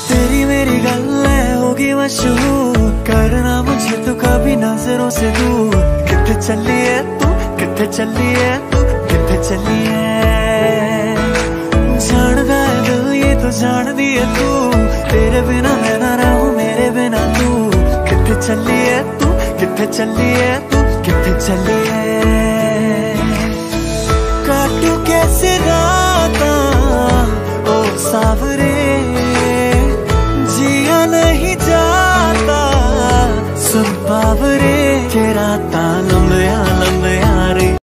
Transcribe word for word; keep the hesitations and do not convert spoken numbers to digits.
तेरी मेरी गल्ले होगी मशहूर, करना मुझे तो कभी नजरों से दूर। किथे चली है तू, किथे चली है तू, किथे चली है। जानदा है दिल ये तो जान दी है तू, तेरे बिना मैं ना रहूं मेरे बिना तू। किथे चली है तू, किथे चली है तू, किथे चली है। काटू कैसे रातां ओ सावरे